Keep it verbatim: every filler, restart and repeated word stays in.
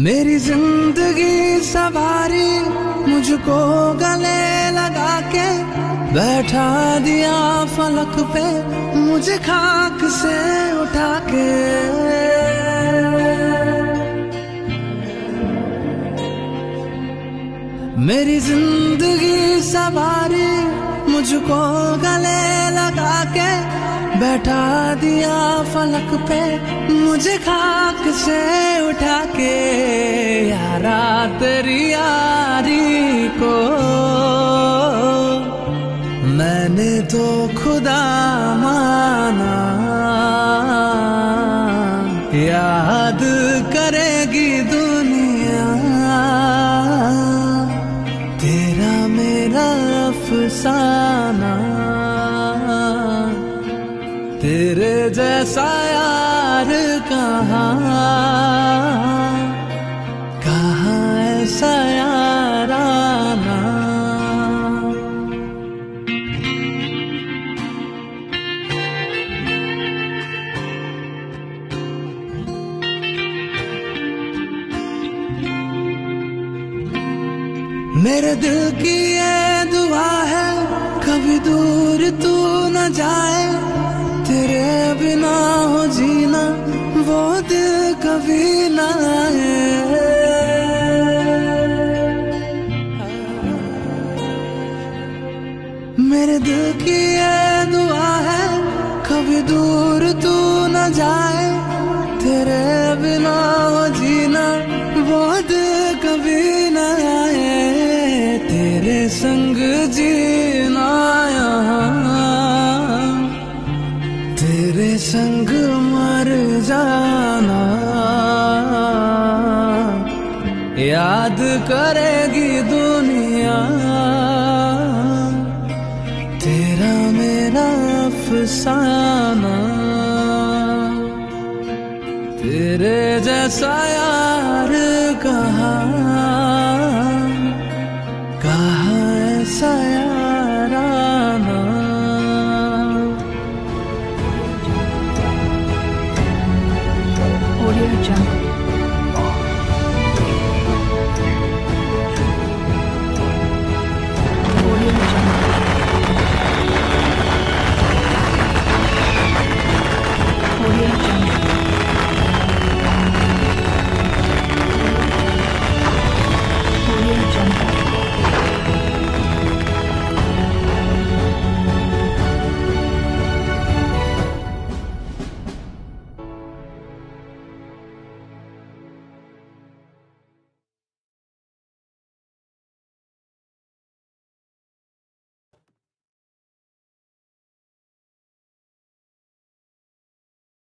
मेरी जिंदगी सवारी मुझको गले लगा के बैठा दिया फलक पे मुझे खाक से उठा के। मेरी जिंदगी सवारी मुझको गले लगा के बैठा दिया फलक पे मुझे खाक से उठा के। यारा तेरी यारी को मैंने तो खुदा माना, याद करेगी दुनिया तेरा मेरा अफसाना। तेरे जैसा यार कहाँ कहाँ ऐसा याराना। मेरे दिल की ये दुआ है कभी दूर तू न जाए, तेरे बिना हो जीना वो दिल कभी ना आए। मेरे दिल की ये दुआ है कभी दूर तू न जाए, तेरे बिना हो जीना वो दिल कभी ना आए। तेरे संग जीना यहाँ तेरे संग मर जाना, याद करेगी दुनिया तेरा मेरा अफसाना। तेरे जैसा यार कहाँ